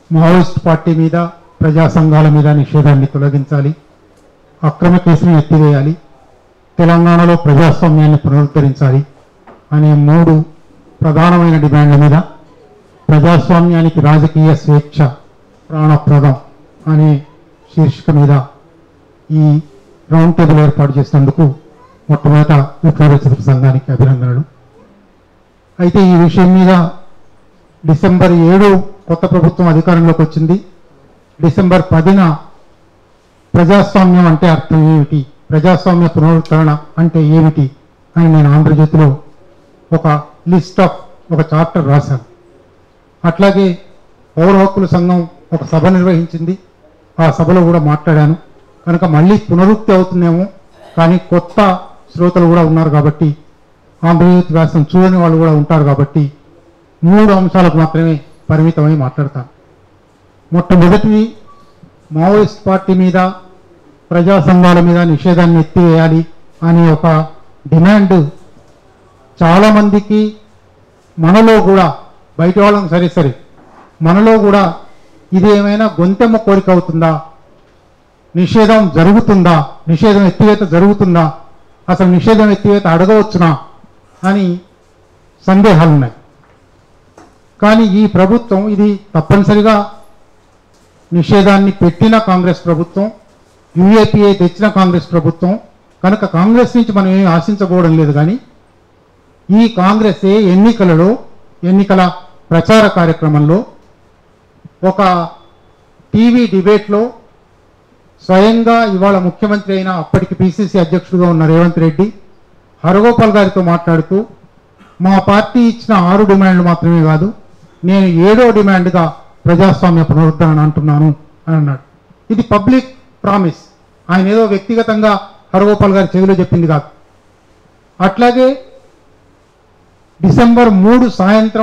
Maoist party మీద ప్రజా సంఘాల మీద నిషేధాన్ని తొలగించాలి, అక్రమ కేసులను ఎత్తివేయాలి, తెలంగాణలో ప్రజాస్వామ్యాన్ని పునరుద్ధరించాలి అనే 3 ప్రధానమైన డిమాండ్ల మీద ప్రజాస్వామ్యానికి రాజకీయ స్వేచ్ఛ ప్రాణప్రదం అనే శీర్షిక మీద ఈ రౌండ్ టేబుల్ ఏర్పాటు చేసినందుకు మొట్టమొదట విప్లవ సంఘానికి అభినందనలు. అయితే ఈ విషయం మీద డిసెంబర్ 7 కొత్త ప్రభుత్వం అధికారంలోకి వచ్చింది. డిసెంబర్ 10న ప్రజాస్వామ్యం అంటే అర్థం ఏమిటి, ప్రజాస్వామ్య పునరుద్ధరణ అంటే ఏమిటి అని నేను ఆంధ్రజ్యోతిలో ఒక చార్టర్ రాశాను. అట్లాగే పౌర హక్కుల సంఘం ఒక సభ నిర్వహించింది, ఆ సభలో కూడా మాట్లాడాను. కనుక మళ్ళీ పునరుక్తి అవుతుందేమో, కానీ కొత్త శ్రోతలు కూడా ఉన్నారు కాబట్టి, ఆంధ్రజ్యోతి వ్యాసం చూడని వాళ్ళు కూడా ఉంటారు కాబట్టి 3 అంశాలకు మాత్రమే పరిమితమై మాట్లాడతాను. మొట్టమొదటిది, మావోయిస్ట్ పార్టీ మీద ప్రజా సంఘాల మీద నిషేధాన్ని ఎత్తివేయాలి అనే ఒక డిమాండ్ చాలామందికి, మనలో కూడా, బయట వాళ్ళం సరే మనలో కూడా ఇది ఏమైనా గొంతెమ్మ కోరిక అవుతుందా, నిషేధం జరుగుతుందా, నిషేధం ఎత్తివేత జరుగుతుందా, అసలు నిషేధం ఎత్తివేత అడగవచ్చునా అని సందేహాలు ఉన్నాయి. కానీ ఈ ప్రభుత్వం ఇది తప్పనిసరిగా నిషేధాన్ని పెట్టిన కాంగ్రెస్ ప్రభుత్వం, యూఏపీఏ తెచ్చిన కాంగ్రెస్ ప్రభుత్వం కనుక కాంగ్రెస్ నుంచి మనం ఏమీ ఆశించబోవడం లేదు. కానీ ఈ కాంగ్రెసే ఎన్నికల ప్రచార కార్యక్రమంలో ఒక టీవీ డిబేట్లో స్వయంగా ఇవాళ ముఖ్యమంత్రి అయిన అప్పటికి పిసిసి అధ్యక్షుడిగా ఉన్న రేవంత్ రెడ్డి హరగోపాల్ గారితో మాట్లాడుతూ, మా పార్టీ ఇచ్చిన 6 డిమాండ్లు మాత్రమే కాదు, నేను 7వ డిమాండ్గా ప్రజాస్వామ్య పునరుద్ధరణ అంటున్నాను అని అన్నాడు. ఇది పబ్లిక్ ప్రామిస్, ఆయన ఏదో వ్యక్తిగతంగా హరగోపాల్ గారి చెవిలో చెప్పింది కాదు. అట్లాగే డిసెంబర్ 3 సాయంత్రం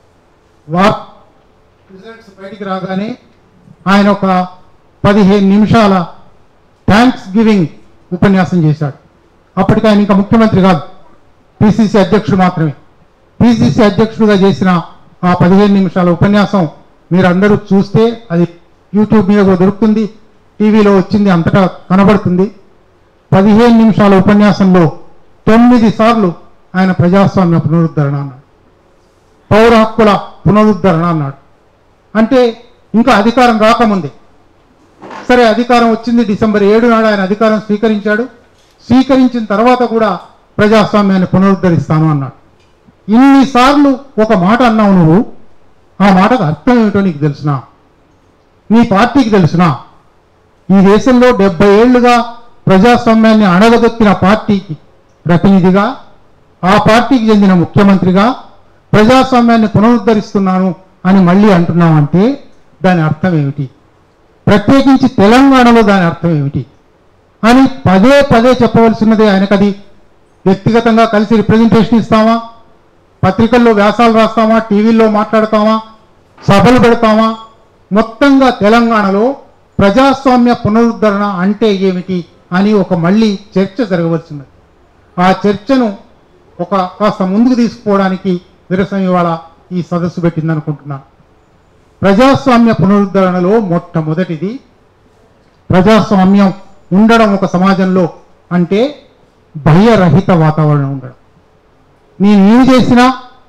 రిజల్ట్స్ బయటికి రాగానే ఆయన ఒక 15 నిమిషాల థ్యాంక్స్ గివింగ్ ఉపన్యాసం చేశాడు. అప్పటికి ఆయన ఇంకా ముఖ్యమంత్రి కాదు, పిసిసి అధ్యక్షుడు మాత్రమే. పిసిసి అధ్యక్షుడిగా చేసిన ఆ 15 నిమిషాల ఉపన్యాసం మీరు అందరూ చూస్తే అది యూట్యూబ్ మీద కూడా దొరుకుతుంది, టీవీలో వచ్చింది, అంతటా కనబడుతుంది. 15 నిమిషాల ఉపన్యాసంలో 9 సార్లు ఆయన ప్రజాస్వామ్య పునరుద్ధరణ అన్నాడు, పౌర హక్కుల పునరుద్ధరణ అన్నాడు. అంటే ఇంకా అధికారం రాకముందే, సరే అధికారం వచ్చింది, డిసెంబర్ 7 నాడు ఆయన అధికారం స్వీకరించాడు. స్వీకరించిన తర్వాత కూడా ప్రజాస్వామ్యాన్ని పునరుద్ధరిస్తాను అన్నాడు. ఇన్నిసార్లు ఒక మాట అన్నావు నువ్వు, ఆ మాటకు అర్థం ఏమిటో నీకు తెలుసునా, నీ పార్టీకి తెలుసునా? ఈ దేశంలో 70 ఏళ్లుగా ప్రజాస్వామ్యాన్ని అణగదొక్కిన పార్టీకి ప్రతినిధిగా, ఆ పార్టీకి చెందిన ముఖ్యమంత్రిగా ప్రజాస్వామ్యాన్ని పునరుద్ధరిస్తున్నాను అని మళ్ళీ అంటున్నామంటే దాని అర్థం ఏమిటి, ప్రత్యేకించి తెలంగాణలో దాని అర్థం ఏమిటి అని పదే చెప్పవలసినదే. ఆయనకు అది వ్యక్తిగతంగా కలిసి రిప్రజెంటేషన్ ఇస్తామా, పత్రికల్లో వ్యాసాలు రాస్తామా, టీవీల్లో మాట్లాడతామా, సభలు పెడతామా, మొత్తంగా తెలంగాణలో ప్రజాస్వామ్య పునరుద్ధరణ అంటే ఏమిటి అని ఒక మళ్ళీ చర్చ జరగవలసినది. ఆ చర్చను కాస్త ముందుకు తీసుకుపోవడానికి నిరసన ఇవాళ ఈ సదస్సు పెట్టిందనుకుంటున్నాను. ప్రజాస్వామ్య పునరుద్ధరణలో మొట్టమొదటిది, ప్రజాస్వామ్యం ఉండడం ఒక సమాజంలో అంటే భయరహిత వాతావరణం ఉండడం. నేను చేసినా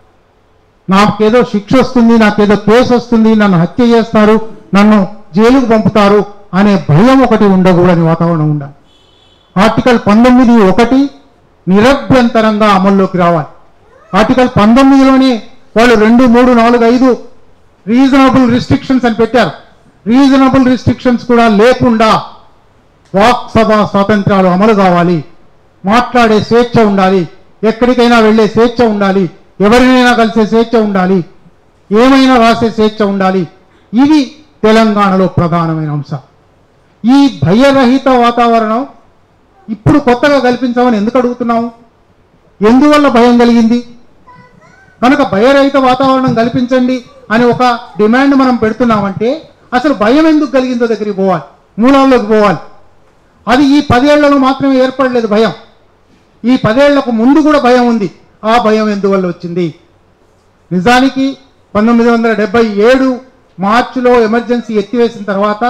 నాకేదో శిక్ష వస్తుంది, నాకేదో కేసు వస్తుంది, నన్ను హత్య చేస్తారు, నన్ను జైలుకు పంపుతారు అనే భయం ఒకటి ఉండకూడని వాతావరణం ఉండాలి. ఆర్టికల్ 19(1) నిరభ్యంతరంగా అమల్లోకి రావాలి. ఆర్టికల్ 19లోనే వాళ్ళు 2, 3, 4, 5 రీజనబుల్ రిస్ట్రిక్షన్స్ అని పెట్టారు. రీజనబుల్ రిస్ట్రిక్షన్స్ కూడా లేకుండా వాక్ సభ స్వాతంత్రాలు అమలు కావాలి, మాట్లాడే స్వేచ్ఛ ఉండాలి, ఎక్కడికైనా వెళ్ళే స్వేచ్ఛ ఉండాలి, ఎవరినైనా కలిసే స్వేచ్ఛ ఉండాలి, ఏమైనా రాసే స్వేచ్ఛ ఉండాలి. ఇవి తెలంగాణలో ప్రధానమైన అంశం. ఈ భయరహిత వాతావరణం ఇప్పుడు కొత్తగా కల్పించామని ఎందుకు అడుగుతున్నాము? ఎందువల్ల భయం కలిగింది? కనుక భయరహిత వాతావరణం కల్పించండి అని ఒక డిమాండ్ మనం పెడుతున్నామంటే అసలు భయం ఎందుకు కలిగిందో దగ్గరికి పోవాలి, మూలాల్లోకి పోవాలి. అది ఈ 10 ఏళ్లలో మాత్రమే ఏర్పడలేదు భయం, ఈ 10 ఏళ్లకు ముందు కూడా భయం ఉంది. ఆ భయం ఎందువల్ల వచ్చింది? నిజానికి 1977 మార్చిలో ఎమర్జెన్సీ ఎత్తివేసిన తర్వాత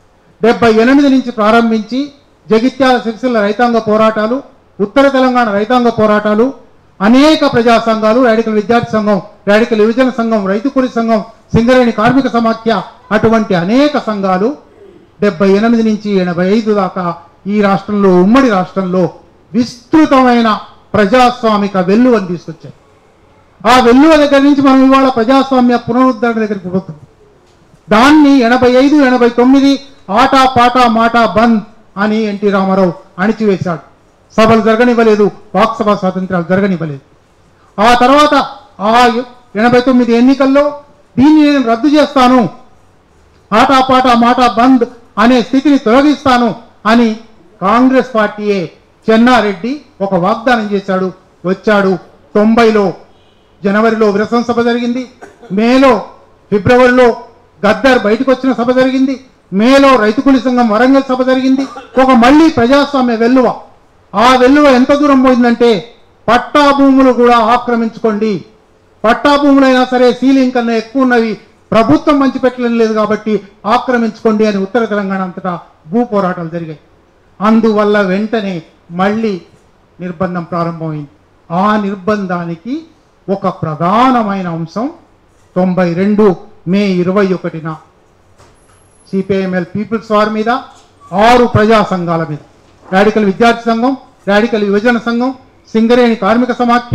78 నుంచి ప్రారంభించి జగిత్యాల సిరిసిల్ల రైతాంగ పోరాటాలు, ఉత్తర తెలంగాణ రైతాంగ పోరాటాలు, అనేక ప్రజా సంఘాలు, రాడికల్ విద్యార్థి సంఘం, రాడికల్ యువజన సంఘం, రైతు కూలి సంఘం, సింగరేణి కార్మిక సమాఖ్య, అటువంటి అనేక సంఘాలు 78 నుంచి 85 దాకా ఈ రాష్ట్రంలో, ఉమ్మడి రాష్ట్రంలో విస్తృతమైన ప్రజాస్వామిక వెల్లువని తీసుకొచ్చాయి. ఆ వెల్లువ దగ్గర నుంచి మనం ఇవాళ ప్రజాస్వామ్య పునరుద్ధరణ దగ్గరికి పోతున్నాం. దాన్ని 85, 89 ఆటా పాటా మాటా బంద్ అని ఎన్టీ రామారావు అణిచివేశాడు. సభలు జరగనివ్వలేదు, వాక్సభ స్వాతంత్రాలు జరగనివ్వలేదు. ఆ తర్వాత ఆ 89 ఎన్నికల్లో దీన్ని నేను రద్దు చేస్తాను, ఆటా పాటా మాటా బంద్ అనే స్థితిని తొలగిస్తాను అని కాంగ్రెస్ పార్టీయే చెన్నారెడ్డి ఒక వాగ్దానం చేశాడు. వచ్చాడు. 90లో జనవరిలో విరసం సభ జరిగింది. మేలో, ఫిబ్రవరిలో గద్దర్ బయటకు వచ్చిన సభ జరిగింది. మేలో రైతు కూలి సంఘం వరంగల్ సభ జరిగింది. ఒక మళ్ళీ ప్రజాస్వామ్య వెల్లువ. ఆ వెల్లువ ఎంత దూరం పోయిందంటే పట్టా భూములు కూడా ఆక్రమించుకోండి, పట్టా భూములైనా సరే సీలింగ్ కన్నా ఎక్కువ ఉన్నవి, ప్రభుత్వం మంచి పెట్టడం లేదు కాబట్టి ఆక్రమించుకోండి అని ఉత్తర తెలంగాణ అంతటా భూ పోరాటాలు జరిగాయి. అందువల్ల వెంటనే మళ్ళీ నిర్బంధం ప్రారంభమైంది. ఆ నిర్బంధానికి ఒక ప్రధానమైన అంశం 92 మే 21న సిపిఐఎంఎల్ పీపుల్స్ వార్ మీద, 6 ప్రజా సంఘాల మీద, రాడికల్ విద్యార్థి సంఘం, రాడికల్ యువజన సంఘం, సింగరేణి కార్మిక సమాఖ్య,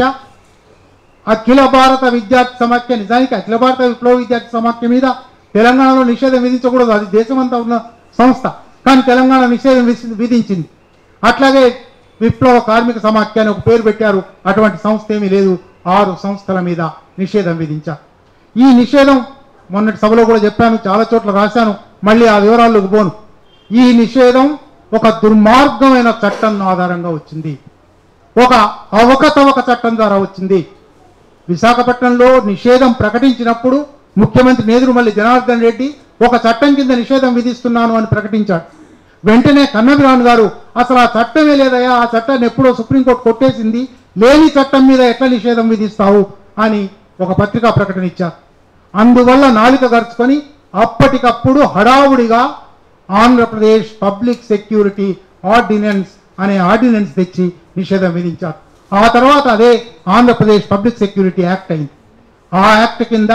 అఖిల భారత విద్యార్థి సమాఖ్య, నిజానికి అఖిల భారత విప్లవ విద్యార్థి సమాఖ్య మీద తెలంగాణలో నిషేధం విధించకూడదు, అది దేశమంతా ఉన్న సంస్థ, కానీ తెలంగాణ నిషేధం విధించింది. అట్లాగే విప్లవ కార్మిక సమాఖ్య అని ఒక పేరు పెట్టారు, అటువంటి సంస్థ ఏమీ లేదు. 6 సంస్థల మీద నిషేధం విధించారు. ఈ నిషేధం మొన్నటి సభలో కూడా చెప్పాను, చాలా చోట్ల రాశాను, మళ్ళీ ఆ వివరాల్లోకి పోను. ఈ నిషేధం ఒక దుర్మార్గమైన చట్టం ఆధారంగా వచ్చింది, ఒక అవకతవక చట్టం ద్వారా వచ్చింది. విశాఖపట్నంలో నిషేధం ప్రకటించినప్పుడు ముఖ్యమంత్రి నేదురుమల్లి జనార్దన్ రెడ్డి ఒక చట్టం కింద నిషేధం విధిస్తున్నాను అని ప్రకటించాడు. వెంటనే కన్నబిరాన్ గారు అసలు ఆ చట్టమే లేదయా, ఆ చట్టాన్ని ఎప్పుడో సుప్రీంకోర్టు కొట్టేసింది, లేని చట్టం మీద ఎట్లా నిషేధం విధిస్తావు అని ఒక పత్రికా ప్రకటన ఇచ్చారు. అందువల్ల నాలిక గరుచుకొని అప్పటికప్పుడు హడావుడిగా ఆంధ్రప్రదేశ్ పబ్లిక్ సెక్యూరిటీ ఆర్డినెన్స్ అనే ఆర్డినెన్స్ తెచ్చి నిషేధం విధించారు. ఆ తర్వాత అదే ఆంధ్రప్రదేశ్ పబ్లిక్ సెక్యూరిటీ యాక్ట్ అయింది. ఆ యాక్ట్ కింద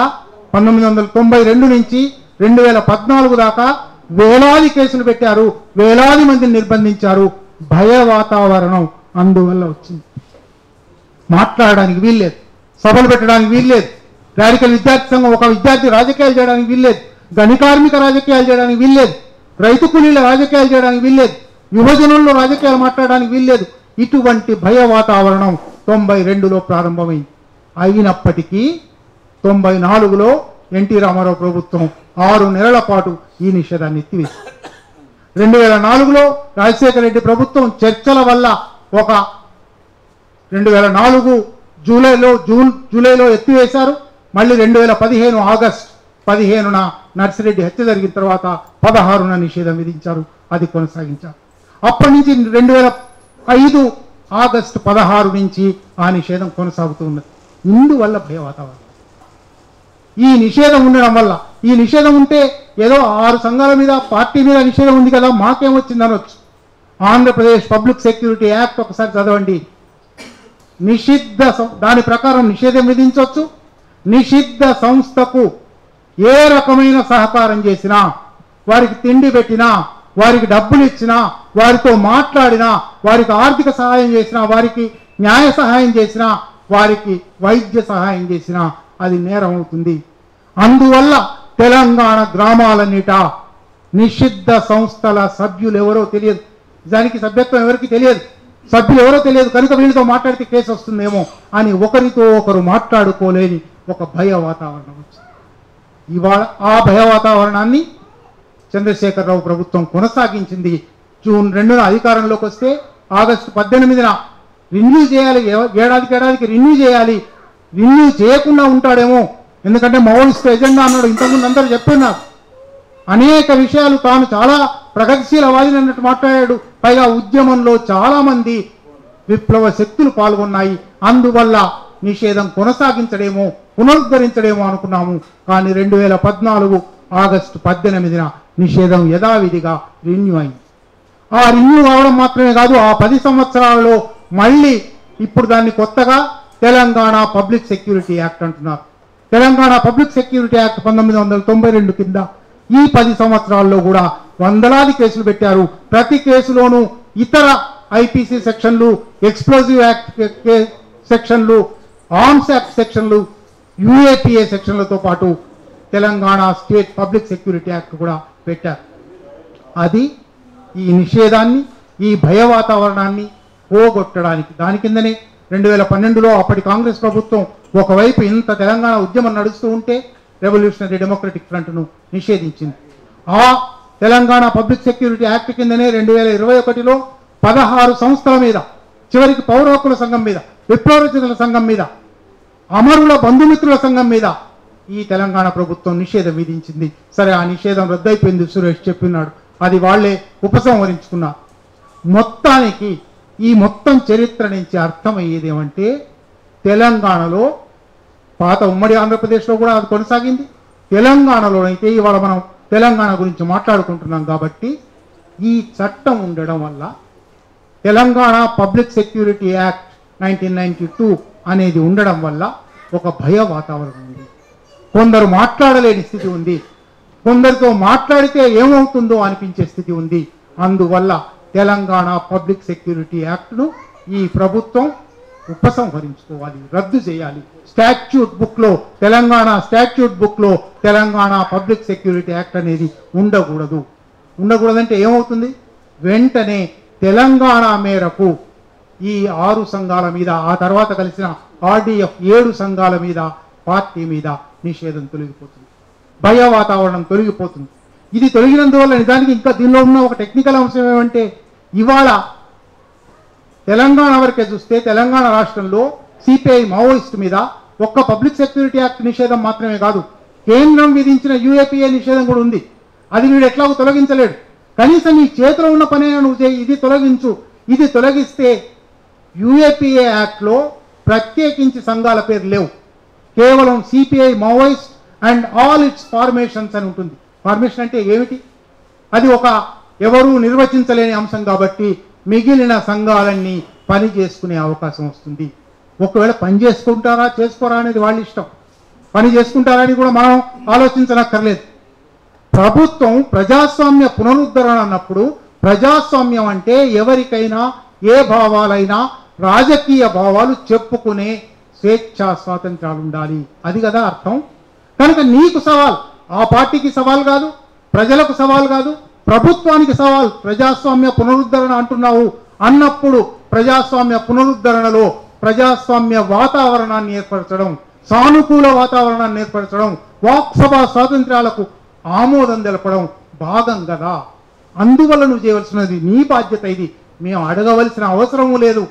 1992 నుంచి 2014 దాకా వేలాది కేసులు పెట్టారు, వేలాది మందిని నిర్బంధించారు. భయ వాతావరణం అందువల్ల వచ్చింది. మాట్లాడడానికి వీల్లేదు, సభలు పెట్టడానికి వీల్లేదు, రాడికల్ విద్యార్థి సంఘం ఒక విద్యార్థి రాజకీయాలు చేయడానికి వీల్లేదు, గని కార్మిక రాజకీయాలు చేయడానికి వీల్లేదు, రైతు కూలీల రాజకీయాలు చేయడానికి వీల్లేదు, యువజనుల్లో రాజకీయాలు మాట్లాడడానికి వీల్లేదు. ఇటువంటి భయ వాతావరణం 92లో ప్రారంభమైంది. అయినప్పటికీ 94లో ఎన్టీ రామారావు ప్రభుత్వం 6 నెలల పాటు ఈ నిషేధాన్ని ఎత్తివేసింది. 2004లో రాజశేఖర రెడ్డి ప్రభుత్వం చర్చల వల్ల ఒక 2004 జూలైలో ఎత్తివేశారు. మళ్ళీ 2015 ఆగస్టు 15న నర్సిరెడ్డి హత్య జరిగిన తర్వాత 16న నిషేధం విధించారు, అది కొనసాగించారు. అప్పటి నుంచి 2005 ఆగస్టు 16 నుంచి ఆ నిషేధం కొనసాగుతూ ఉన్నది. ఇందువల్ల భయ వాతావరణం. ఈ నిషేధం ఉండడం వల్ల, ఈ నిషేధం ఉంటే ఏదో 6 సంఘాల మీద పార్టీ మీద నిషేధం ఉంది కదా మాకేమొచ్చింది అనొచ్చు. ఆంధ్రప్రదేశ్ పబ్లిక్ సెక్యూరిటీ యాక్ట్ ఒకసారి చదవండి. దాని ప్రకారం నిషేధం విధించవచ్చు. నిషిద్ధ సంస్థకు ఏ రకమైన సహకారం చేసినా, వారికి తిండి పెట్టినా, వారికి డబ్బులు ఇచ్చినా, వారితో మాట్లాడినా, వారికి ఆర్థిక సహాయం చేసినా, వారికి న్యాయ సహాయం చేసినా, వారికి వైద్య సహాయం చేసినా అది నేరం అవుతుంది. అందువల్ల తెలంగాణ గ్రామాలన్నిట నిషిద్ధ సంస్థల సభ్యులు ఎవరో తెలియదు, దానికి సభ్యత్వం ఎవరికి తెలియదు, సభ్యులు ఎవరో తెలియదు, కనుక వీళ్ళతో మాట్లాడితే కేసు వస్తుందేమో అని ఒకరితో ఒకరు మాట్లాడుకోలేని ఒక భయ వాతావరణం వచ్చింది. ఇవాళ ఆ భయ వాతావరణాన్ని చంద్రశేఖరరావు ప్రభుత్వం కొనసాగించింది. జూన్ 2న అధికారంలోకి వస్తే ఆగస్టు 18న రిన్యూ చేయాలి, ఏడాదికి రిన్యూ చేయాలి. రిన్యూ చేయకుండా ఉంటాడేమో, ఎందుకంటే మావోయిస్ట్ ఎజెండా అన్నాడు, ఇంతకుముందు అందరూ చెప్తున్నారు. అనేక విషయాలు తాను చాలా ప్రగతిశీలవాదిని అన్నట్టు మాట్లాడాడు. పైగా ఉద్యమంలో చాలా మంది విప్లవ శక్తులు పాల్గొన్నాయి. అందువల్ల నిషేధం కొనసాగించడేమో, పునరుద్ధరించడేమో అనుకున్నాము. కానీ 2014 ఆగస్టు 18న నిషేధం యథావిధిగా రెన్యూ అయింది. ఆ రెన్యూ కావడం మాత్రమే కాదు, ఆ 10 సంవత్సరాలలో మళ్ళీ ఇప్పుడు దాన్ని కొత్తగా తెలంగాణ పబ్లిక్ సెక్యూరిటీ యాక్ట్ అంటున్నారు. తెలంగాణ పబ్లిక్ సెక్యూరిటీ యాక్ట్ 1992 కింద ఈ 10 సంవత్సరాల్లో కూడా వందలాది కేసులు పెట్టారు. ప్రతి కేసులోనూ ఇతర ఐపీసీ సెక్షన్లు, ఎక్స్ప్లోజివ్ యాక్ట్ సెక్షన్లు, ఆర్మ్స్ యాక్ట్ సెక్షన్లు, యూఏపీఏ సెక్షన్లతో పాటు Telangana state public security act కూడా పెట్టారు. అది ఈ నిషేధాన్ని, ఈ భయ వాతావరణాన్ని పోగొట్టడానికి, దాని కిందనే 2012లో అప్పటి కాంగ్రెస్ ప్రభుత్వం ఒకవైపు ఇంత తెలంగాణ ఉద్యమం నడుస్తూ ఉంటే రెవల్యూషనరీ డెమోక్రటిక్ ఫ్రంట్ను నిషేధించింది. ఆ తెలంగాణ పబ్లిక్ సెక్యూరిటీ యాక్ట్ కిందనే 2021లో 16 సంస్థల మీద, చివరికి పౌర హక్కుల సంఘం మీద, విప్లవరచనల సంఘం మీద, అమరుల బంధుమిత్రుల సంఘం మీద ఈ తెలంగాణ ప్రభుత్వం నిషేధం విధించింది. సరే, ఆ నిషేధం రద్దయిపోయింది, సురేష్ చెప్పినాడు, అది వాళ్లే ఉపసంహరించుకున్నారు. మొత్తానికి ఈ మొత్తం చరిత్ర నుంచి అర్థమయ్యేది ఏమంటే, తెలంగాణలో, పాత ఉమ్మడి ఆంధ్రప్రదేశ్లో కూడా అది కొనసాగింది, తెలంగాణలోనైతే ఇవాళ మనం తెలంగాణ గురించి మాట్లాడుకుంటున్నాం కాబట్టి ఈ చట్టం ఉండడం వల్ల, తెలంగాణ పబ్లిక్ సెక్యూరిటీ యాక్ట్ 1992 అనేది ఉండడం వల్ల ఒక భయ వాతావరణం ఉంది. కొందరు మాట్లాడలేని స్థితి ఉంది, కొందరితో మాట్లాడితే ఏమవుతుందో అనిపించే స్థితి ఉంది. అందువల్ల తెలంగాణ పబ్లిక్ సెక్యూరిటీ యాక్ట్ను ఈ ప్రభుత్వం ఉపసంహరించుకోవాలి, రద్దు చేయాలి. స్టాట్యూట్ బుక్లో, తెలంగాణ స్టాట్యూట్ బుక్లో తెలంగాణ పబ్లిక్ సెక్యూరిటీ యాక్ట్ అనేది ఉండకూడదు. ఉండకూడదంటే ఏమవుతుంది? వెంటనే తెలంగాణ మేరకు ఈ 6 సంఘాల మీద, ఆ తర్వాత కలిసిన ఆర్డీఎఫ్ 7 సంఘాల మీద, పార్టీ మీద నిషేధం తొలగిపోతుంది, భయ వాతావరణం తొలగిపోతుంది. ఇది తొలగినందువల్ల నిజానికి ఇంకా దీనిలో ఉన్న ఒక టెక్నికల్ అంశం ఏమంటే, ఇవాళ తెలంగాణ వరకే చూస్తే తెలంగాణ రాష్ట్రంలో సిపిఐ మావోయిస్ట్ మీద ఒక్క పబ్లిక్ సెక్యూరిటీ యాక్ట్ నిషేధం మాత్రమే కాదు, కేంద్రం విధించిన యూఏపీఏ నిషేధం కూడా ఉంది. అది వీడు ఎట్లాగో తొలగించలేడు. కనీసం నీ చేతిలో ఉన్న పనైనా నువ్వు చేయి, ఇది తొలగించు. ఇది తొలగిస్తే యూఏపీఏ యాక్ట్లో ప్రత్యేకించి సంఘాల పేరు లేవు, కేవలం CPI Maoist and all its formations అని ఉంటుంది. ఫార్మేషన్ అంటే ఏమిటి? అది ఒక ఎవరూ నిర్వచించలేని అంశం కాబట్టి మిగిలిన సంఘాలన్నీ పని చేసుకునే అవకాశం వస్తుంది. ఒకవేళ పని చేసుకుంటారా చేసుకోరా అనేది వాళ్ళ ఇష్టం. పని చేసుకుంటారని కూడా మనం ఆలోచించనక్కర్లేదు. ప్రభుత్వం ప్రజాస్వామ్య పునరుద్ధరణ అన్నప్పుడు, ప్రజాస్వామ్యం అంటే ఎవరికైనా ఏ భావాలైనా రాజకీయ భావాలు చెప్పుకునే స్వేచ్ఛా స్వాతంత్రాలు ఉండాలి, అది కదా అర్థం. కనుక నీకు సవాల్ ఆ పార్టీకి సవాల్ కాదు, ప్రజలకు సవాల్ కాదు, ప్రభుత్వానికి సవాల్. ప్రజాస్వామ్య పునరుద్ధరణ అంటున్నావు అన్నప్పుడు ప్రజాస్వామ్య పునరుద్ధరణలో ప్రజాస్వామ్య వాతావరణాన్ని ఏర్పరచడం, సానుకూల వాతావరణాన్ని ఏర్పరచడం, వాక్సభ స్వాతంత్రాలకు ఆమోదం తెలపడం భాగం కదా. అందువల్ల నువ్వు చేయవలసినది నీ బాధ్యత. ఇది మేము అడగవలసిన అవసరము లేదు,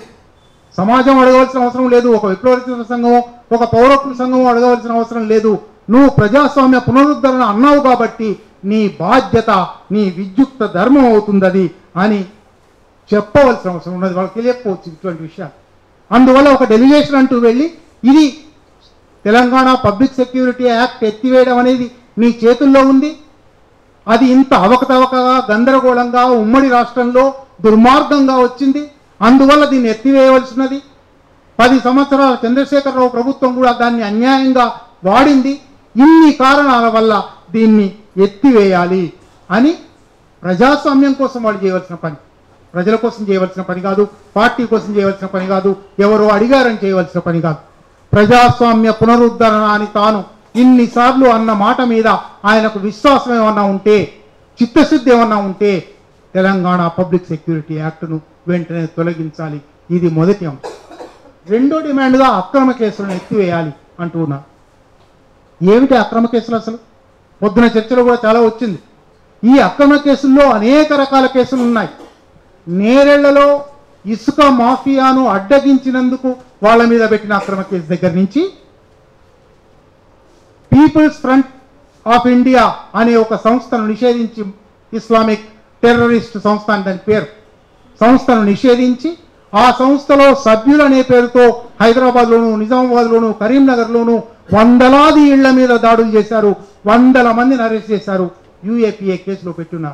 సమాజం అడగవలసిన అవసరం లేదు, ఒక విప్లవరచన సంఘం, ఒక పౌరకుల సంఘం అడగవలసిన అవసరం లేదు. నువ్వు ప్రజాస్వామ్య పునరుద్ధరణ అన్నావు కాబట్టి నీ బాధ్యత, నీ విద్యుక్త ధర్మం అవుతుంది అది అని చెప్పవలసిన అవసరం ఉన్నది. వాళ్ళకి తెలియకపోవచ్చు ఇటువంటి విషయాలు. అందువల్ల ఒక డెలిగేషన్ అంటూ వెళ్ళి ఇది తెలంగాణ పబ్లిక్ సెక్యూరిటీ యాక్ట్ ఎత్తివేయడం అనేది నీ చేతుల్లో ఉంది. అది ఇంత అవకతవకగా, గందరగోళంగా ఉమ్మడి రాష్ట్రంలో దుర్మార్గంగా వచ్చింది. అందువల్ల దీన్ని ఎత్తివేయవలసినది. 10 సంవత్సరాల చంద్రశేఖరరావు ప్రభుత్వం కూడా దాన్ని అన్యాయంగా వాడింది. ఇన్ని కారణాల వల్ల దీన్ని ఎత్తివేయాలి అని ప్రజాస్వామ్యం కోసం వాళ్ళు చేయవలసిన పని, ప్రజల కోసం చేయవలసిన పని కాదు, పార్టీ కోసం చేయవలసిన పని కాదు, ఎవరో అడిగారని చేయవలసిన పని కాదు. ప్రజాస్వామ్య పునరుద్ధరణ అని తాను ఇన్నిసార్లు అన్న మాట మీద ఆయనకు విశ్వాసం ఏమన్నా ఉంటే, చిత్తశుద్ధి ఏమన్నా ఉంటే తెలంగాణ పబ్లిక్ సెక్యూరిటీ యాక్ట్ను వెంటనే తొలగించాలి. ఇది మొదటి అంశం. రెండో డిమాండ్గా అక్రమ కేసులను ఎత్తివేయాలి అంటున్నారు. ఏమిటి అక్రమ కేసులు? అసలు పొద్దున చర్చలో కూడా చాలా వచ్చింది. ఈ అక్రమ కేసుల్లో అనేక రకాల కేసులు ఉన్నాయి. నేరెళ్లలో ఇసుక మాఫియాను అడ్డగించినందుకు వాళ్ళ మీద పెట్టిన అక్రమ కేసు దగ్గర నుంచి, పీపుల్స్ ఫ్రంట్ ఆఫ్ ఇండియా అనే ఒక సంస్థను నిషేధించి, ఇస్లామిక్ టెర్రరిస్ట్ సంస్థ అని దాని పేరు, సంస్థను నిషేధించి ఆ సంస్థలో సభ్యులనే పేరుతో హైదరాబాద్లోను, నిజామాబాద్లోను, కరీంనగర్లోను వందలాది ఇళ్ల మీద దాడులు చేశారు, వందల మందిని అరెస్ట్ చేశారు, యూఏపీఏ కేసులో పెట్టున్నారు.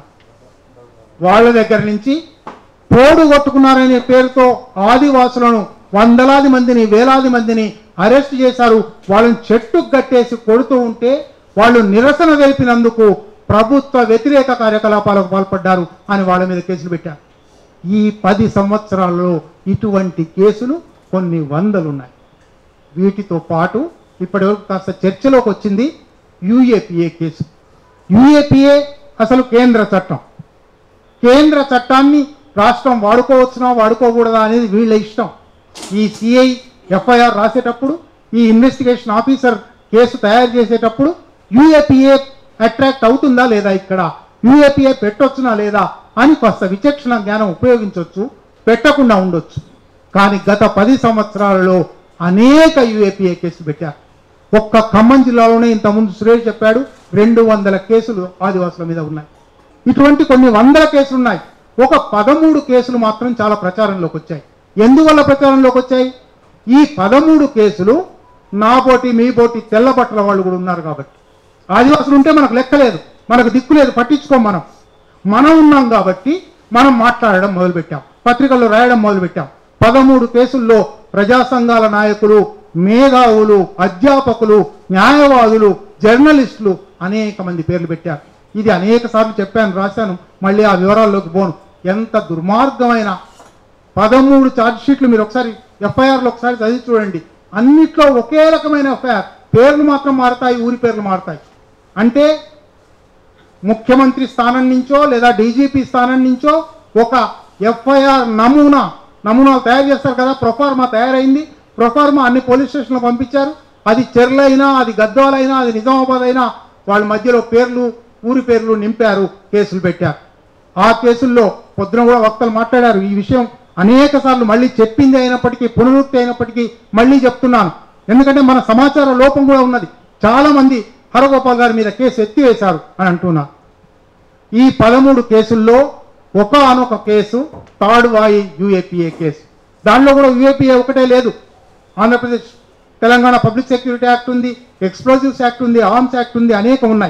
వాళ్ళ దగ్గర నుంచి పోడు కొట్టుకున్నారనే పేరుతో ఆదివాసులను వందలాది మందిని వేలాది మందిని అరెస్ట్ చేశారు. వాళ్ళని చెట్టుకు కట్టేసి కొడుతూ ఉంటే వాళ్ళు నిరసన తెలిపినందుకు ప్రభుత్వ వ్యతిరేక కార్యకలాపాలకు పాల్పడ్డారు అని వాళ్ళ మీద కేసులు పెట్టారు. ఈ 10 సంవత్సరాల్లో ఇటువంటి కేసులు కొన్ని వందలు ఉన్నాయి. వీటితో పాటు ఇప్పటివరకు కాస్త చర్చలోకి వచ్చింది యూఏపీఏ కేసు. యూఏపీఏ అసలు కేంద్ర చట్టం. కేంద్ర చట్టాన్ని రాష్ట్రం వాడుకోవచ్చునా వాడుకోకూడదా అనేది వీళ్ళ ఇష్టం. ఈ సిఐ ఎఫ్ఐఆర్ రాసేటప్పుడు, ఈ ఇన్వెస్టిగేషన్ ఆఫీసర్ కేసు తయారు చేసేటప్పుడు యూఏపీఏ అట్రాక్ట్ అవుతుందా లేదా, ఇక్కడ యూఏపీఏ పెట్టొచ్చునా లేదా అని కాస్త విచక్షణ జ్ఞానం ఉపయోగించవచ్చు, పెట్టకుండా ఉండొచ్చు. కానీ గత 10 సంవత్సరాలలో అనేక యూఏపీఏ కేసులు పెట్టారు. ఒక్క ఖమ్మం జిల్లాలోనే ఇంతకుముందు సురేష్ చెప్పాడు 200 కేసులు ఆదివాసుల మీద ఉన్నాయి. ఇటువంటి కొన్ని వందల కేసులు ఉన్నాయి. ఒక 13 కేసులు మాత్రం చాలా ప్రచారంలోకి వచ్చాయి. ఎందువల్ల ప్రచారంలోకి వచ్చాయి? ఈ 13 కేసులు నా పోటీ మీ పోటీ తెల్ల బట్టల వాళ్ళు కూడా ఉన్నారు కాబట్టి. ఆదివాసులు ఉంటే మనకు లెక్కలేదు, మనకు దిక్కు లేదు, పట్టించుకోం. మనం ఉన్నాం కాబట్టి మనం మాట్లాడడం మొదలుపెట్టాం, పత్రికల్లో రాయడం మొదలుపెట్టాం. 13 కేసుల్లో ప్రజా సంఘాల నాయకులు, మేధావులు, అధ్యాపకులు, న్యాయవాదులు, జర్నలిస్టులు అనేక మంది పేర్లు పెట్టారు. ఇది అనేక సార్లు చెప్పాను, రాశాను, మళ్ళీ ఆ వివరాల్లోకి పోను. ఎంత దుర్మార్గమైన 13 ఛార్జ్ షీట్లు మీరు ఒకసారి ఎఫ్ఐఆర్లో ఒకసారి చదివి చూడండి. అన్నిట్లో ఒకే రకమైన ఎఫ్ఐఆర్, పేర్లు మాత్రం మారుతాయి, ఊరి పేర్లు మారుతాయి. అంటే ముఖ్యమంత్రి స్థానం నుంచో లేదా డీజీపీ స్థానం నుంచో ఒక ఎఫ్ఐఆర్ నమూనాలు తయారు చేస్తారు కదా, ప్రొఫార్మా తయారైంది. ప్రొఫార్మా అన్ని పోలీస్ స్టేషన్లు పంపించారు. అది చెర్లైనా, అది గద్వాలైనా, అది నిజామాబాద్ అయినా వాళ్ళ మధ్యలో పేర్లు, ఊరి పేర్లు నింపారు, కేసులు పెట్టారు. ఆ కేసుల్లో పొద్దున కూడా వక్తలు మాట్లాడారు. ఈ విషయం అనేక సార్లు మళ్ళీ చెప్పింది అయినప్పటికీ, పునరుక్తి అయినప్పటికీ మళ్ళీ చెప్తున్నాను. ఎందుకంటే మన సమాచార లోపం కూడా ఉన్నది. చాలామంది హరగోపాల్ గారి మీద కేసు ఎత్తివేశారు అని అంటున్నారు. ఈ 13 కేసుల్లో ఒకానొక కేసు తాడువాయి యూఏపీఏ కేసు. దానిలో కూడా యూఏపీఏ ఒకటే లేదు. Andhra Pradesh Telangana public security act ఉంది, ఎక్స్ప్లోజివ్స్ యాక్ట్ ఉంది, ఆర్మ్స్ యాక్ట్ ఉంది, అనేకం ఉన్నాయి.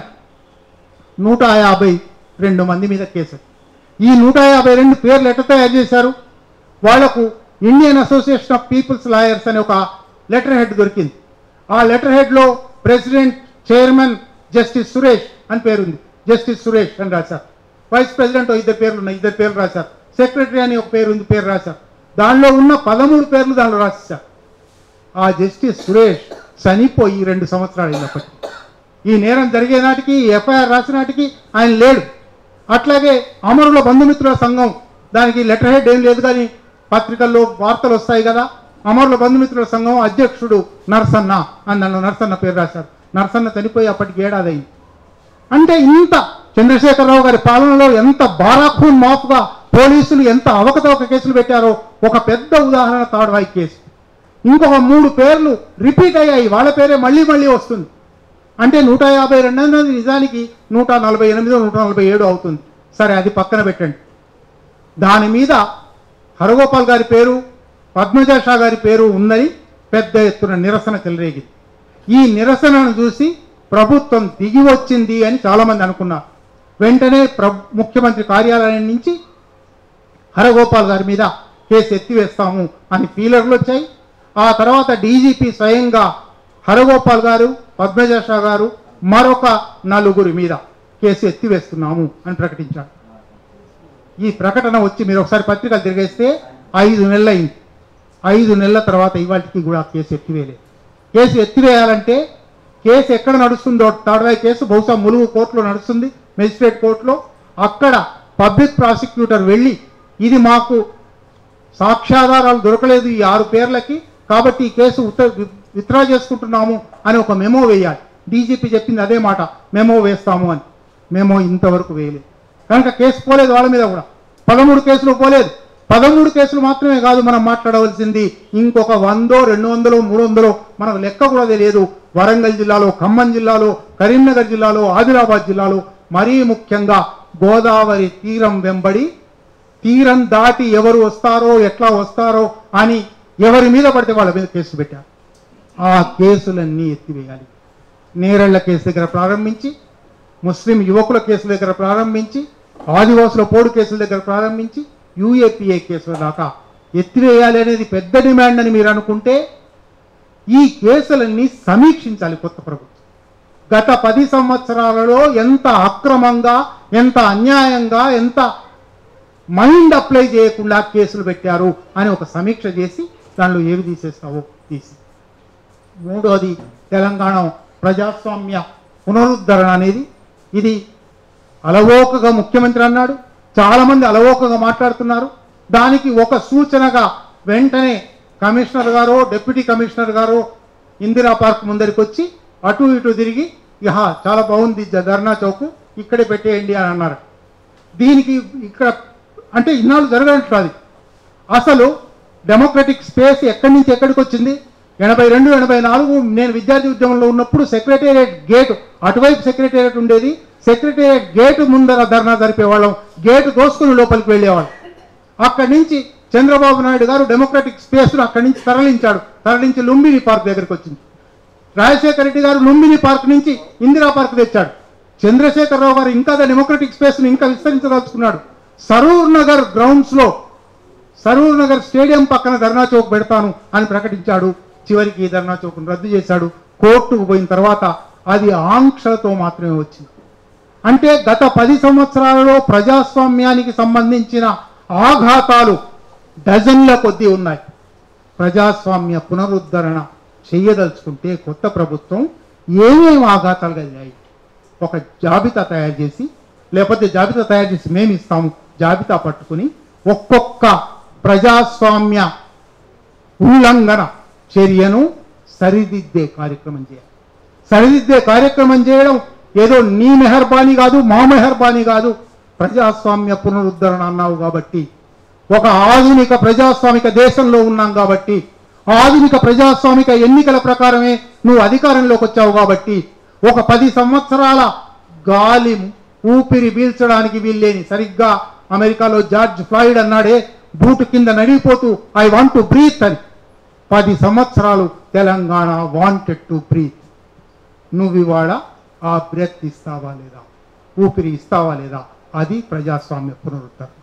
152 మంది మీద కేసు. ఈ 152 పేర్లు ఎట్లా తయారు చేశారు? వాళ్లకు Indian association of people's lawyers అనే ఒక లెటర్ హెడ్ దొరికింది. ఆ లెటర్ హెడ్లో ప్రెసిడెంట్, చైర్మన్ జస్టిస్ సురేష్ అని పేరుంది. జస్టిస్ సురేష్ అని రాశారు. వైస్ ప్రెసిడెంట్ 2 పేర్లు ఉన్నాయి, 2 పేర్లు రాశారు. సెక్రటరీ అని ఒక పేరు రాశారు. దానిలో ఉన్న 13 పేర్లు దానిలో రాసేశారు. ఆ జస్టిస్ సురేష్ చనిపోయి 2 సంవత్సరాలు అయినప్పటికీ, ఈ నేరం జరిగే నాటికి, ఎఫ్ఐఆర్ రాసిన నాటికి ఆయన లేడు. అట్లాగే అమరుల బంధుమిత్రుల సంఘం, దానికి లెటర్ హెడ్ ఏం లేదు, కానీ పత్రికల్లో వార్తలు వస్తాయి కదా. అమరుల బంధుమిత్రుల సంఘం అధ్యక్షుడు నరసన్న అని దానిలో నరసన్న పేరు రాశారు. నరసన్న చనిపోయి అప్పటికి 7 ఏళ్ళు అయింది. అంటే ఇంత చంద్రశేఖరరావు గారి పాలనలో ఎంత బారాఖూన్ మాఫ్గా పోలీసులు ఎంత అవకతవక కేసులు పెట్టారో ఒక పెద్ద ఉదాహరణ తాడువాయి కేసు. ఇంకొక 3 పేర్లు రిపీట్ అయ్యాయి, వాళ్ళ పేరే మళ్ళీ మళ్ళీ వస్తుంది. అంటే 152 అన్నది నిజానికి 148, 147 అవుతుంది. సరే, అది పక్కన పెట్టండి. దాని మీద హరగోపాల్ గారి పేరు, పద్మజ షా గారి పేరు ఉందని పెద్ద ఎత్తున నిరసన చెలరేగింది. ఈ నిరసనను చూసి ప్రభుత్వం దిగి వచ్చింది అని చాలామంది అనుకున్నారు. వెంటనే ముఖ్యమంత్రి కార్యాలయం నుంచి హరగోపాల్ గారి మీద కేసు ఎత్తివేస్తాము అని ఫీలర్లు వచ్చాయి. ఆ తర్వాత డీజీపీ స్వయంగా హరగోపాల్ గారు, పద్మజ షా గారు, మరొక 4 మీద కేసు ఎత్తివేస్తున్నాము అని ప్రకటించారు. ఈ ప్రకటన వచ్చి మీరు ఒకసారి పత్రికలు తిరిగేస్తే 5 నెలలు అయింది. 5 నెలల తర్వాత ఇవాళకి కూడా కేసు ఎత్తివేయలేదు. కేసు ఎత్తివేయాలంటే కేసు ఎక్కడ నడుస్తుందో, తాడువాయి కేసు బహుశా ములుగు కోర్టులో నడుస్తుంది, మెజిస్ట్రేట్ కోర్టులో. అక్కడ పబ్లిక్ ప్రాసిక్యూటర్ వెళ్ళి ఇది మాకు సాక్ష్యాధారాలు దొరకలేదు ఈ 6 పేర్లకి, కాబట్టి ఈ కేసు విత్డ్రా చేసుకుంటున్నాము అని ఒక మెమో వేయాలి. డీజీపీ చెప్పింది అదే మాట, మెమో వేస్తాము అని. మెమో ఇంతవరకు వేయలేదు. కనుక కేసు పోలేదు వాళ్ళ మీద కూడా. 13 కేసులు పోలేదు. 13 కేసులు మాత్రమే కాదు మనం మాట్లాడవలసింది, ఇంకొక 100, 200, 300 మనకు లెక్క కూడా తెలియదు. వరంగల్ జిల్లాలో, ఖమ్మం జిల్లాలో, కరీంనగర్ జిల్లాలో, ఆదిలాబాద్ జిల్లాలో, మరీ ముఖ్యంగా గోదావరి తీరం వెంబడి, తీరం దాటి ఎవరు వస్తారో, ఎట్లా వస్తారో అని ఎవరి మీద పడితే వాళ్ళ మీద కేసు పెట్టారు. ఆ కేసులన్నీ ఎత్తివేయాలి. నేరళ్ల కేసు దగ్గర ప్రారంభించి, ముస్లిం యువకుల కేసుల దగ్గర ప్రారంభించి, ఆదివాసుల పోడు కేసుల దగ్గర ప్రారంభించి, యూఏపీఏ కేసుల దాకా ఎత్తివేయాలి అనేది పెద్ద డిమాండ్ అని మీరు అనుకుంటే, ఈ కేసులన్నీ సమీక్షించాలి కొత్త ప్రభుత్వం. గత 10 సంవత్సరాలలో ఎంత అక్రమంగా, ఎంత అన్యాయంగా, ఎంత మైండ్ అప్లై చేయకుండా కేసులు పెట్టారు అని ఒక సమీక్ష చేసి దానిలో ఏవి తీసేస్తావో తీసి. మూడోది, తెలంగాణ ప్రజాస్వామ్య పునరుద్ధరణ అనేది ఇది అలవోకగా ముఖ్యమంత్రి అన్నాడు, చాలామంది అలవోకగా మాట్లాడుతున్నారు. దానికి ఒక సూచనగా వెంటనే కమిషనర్ గారు, డిప్యూటీ కమిషనర్ గారు ఇందిరా పార్క్ ముందరికి వచ్చి అటు ఇటు తిరిగి చాలా బాగుంది ధర్నా చౌక్, ఇక్కడే పెట్టేయండి అని అన్నారు. దీనికి ఇక్కడ అంటే ఇన్నాళ్ళు జరగనట్లు అది. అసలు డెమోక్రటిక్ స్పేస్ ఎక్కడి నుంచి ఎక్కడికి వచ్చింది? 82, 84 నేను విద్యార్థి ఉద్యమంలో ఉన్నప్పుడు సెక్రటేరియట్ గేటు, అటువైపు సెక్రటేరియట్ ఉండేది, సెక్రటేరియట్ గేటు ముందర ధర్నా జరిపేవాళ్ళం, గేటు దోసుకుని లోపలికి వెళ్ళేవాళ్ళం. అక్కడి నుంచి చంద్రబాబు నాయుడు గారు డెమోక్రటిక్ స్పేస్ను అక్కడి నుంచి తరలించి లుంబిని పార్క్ దగ్గరికి వచ్చింది. రాజశేఖర రెడ్డి గారు లుంబిని పార్క్ నుంచి ఇందిరా పార్క్ తెచ్చాడు. చంద్రశేఖరరావు గారు ఇంకా డెమోక్రటిక్ స్పేస్ను ఇంకా విస్తరించదలుచుకున్నాడు. సరూర్ నగర్ గ్రౌండ్స్లో, సరూర్ నగర్ స్టేడియం పక్కన ధర్నా చౌక్ పెడతాను అని ప్రకటించాడు. చివరికి ఈ ధర్నా చౌక్ను రద్దు చేశాడు. కోర్టుకు పోయిన తర్వాత అది ఆంక్షలతో మాత్రమే వచ్చింది. అంటే గత 10 సంవత్సరాలలో ప్రజాస్వామ్యానికి సంబంధించిన ఆఘాతాలు డజన్ల కొద్దీ ఉన్నాయి. ప్రజాస్వామ్య పునరుద్ధరణ చేయదలుచుకుంటే కొత్త ప్రభుత్వం ఏమేమి ఆఘాతాలు కలిగాయి ఒక జాబితా తయారు చేసి, లేకపోతే జాబితా తయారు చేసి మేము ఇస్తాము, జాబితా పట్టుకుని ఒక్కొక్క ప్రజాస్వామ్య ఉల్లంఘన చర్యను సరిదిద్దే కార్యక్రమం చేయాలి. సరిదిద్దే కార్యక్రమం చేయడం ఏదో నీ మెహర్బానీ కాదు, మా మెహర్బానీ కాదు. ప్రజాస్వామ్య పునరుద్ధరణ అన్నావు కాబట్టి, ఒక ఆధునిక ప్రజాస్వామిక దేశంలో ఉన్నాం కాబట్టి, ఆధునిక ప్రజాస్వామిక ఎన్నికల ప్రకారమే నువ్వు అధికారంలోకి వచ్చావు కాబట్టి, ఒక 10 సంవత్సరాల గాలి ఊపిరి పీల్చడానికి వీల్లేని, సరిగ్గా అమెరికాలో జార్జ్ ఫ్లాయిడ్ అన్నాడే, బూటు కింద నడిగిపోతూ ఐ వాంట్ టు బ్రీత్ అని, 10 సంవత్సరాలు తెలంగాణ వాంటెడ్ టు బ్రీత్. నువ్వు ఇవాళ ఆ బ్రెత్ ఇస్తావా లేదా, ఊపిరి ఇస్తావా లేదా? అది ప్రజాస్వామ్య పునరుద్ధరణ.